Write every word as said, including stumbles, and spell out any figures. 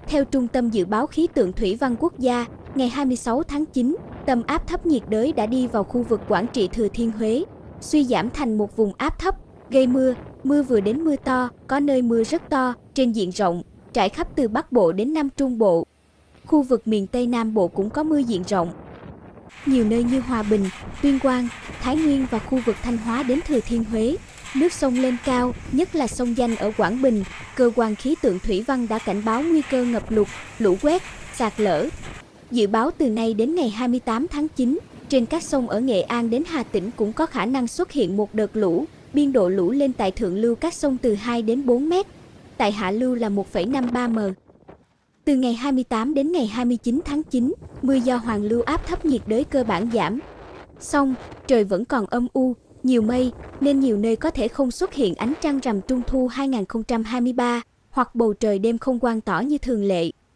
Theo Trung tâm Dự báo Khí tượng Thủy văn Quốc gia, ngày hai mươi sáu tháng chín, tâm áp thấp nhiệt đới đã đi vào khu vực Quảng Trị Thừa Thiên Huế, suy giảm thành một vùng áp thấp, gây mưa, mưa vừa đến mưa to, có nơi mưa rất to, trên diện rộng, trải khắp từ Bắc Bộ đến Nam Trung Bộ. Khu vực miền Tây Nam Bộ cũng có mưa diện rộng. Nhiều nơi như Hòa Bình, Tuyên Quang, Thái Nguyên và khu vực Thanh Hóa đến Thừa Thiên Huế, nước sông lên cao, nhất là sông Danh ở Quảng Bình, cơ quan khí tượng thủy văn đã cảnh báo nguy cơ ngập lụt, lũ quét, sạt lở. Dự báo từ nay đến ngày hai mươi tám tháng chín, trên các sông ở Nghệ An đến Hà Tĩnh cũng có khả năng xuất hiện một đợt lũ, biên độ lũ lên tại thượng lưu các sông từ hai đến bốn mét, tại hạ lưu là một phẩy năm ba mét. Từ ngày hai mươi tám đến ngày hai mươi chín tháng chín, mưa do hoàn lưu áp thấp nhiệt đới cơ bản giảm. Song, trời vẫn còn âm u, nhiều mây, nên nhiều nơi có thể không xuất hiện ánh trăng rằm Trung thu hai nghìn không trăm hai mươi ba, hoặc bầu trời đêm không quang tỏ như thường lệ.